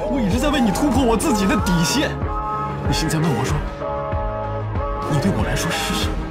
我一直在为你突破我自己的底线。你现在问我说，你对我来说是什么？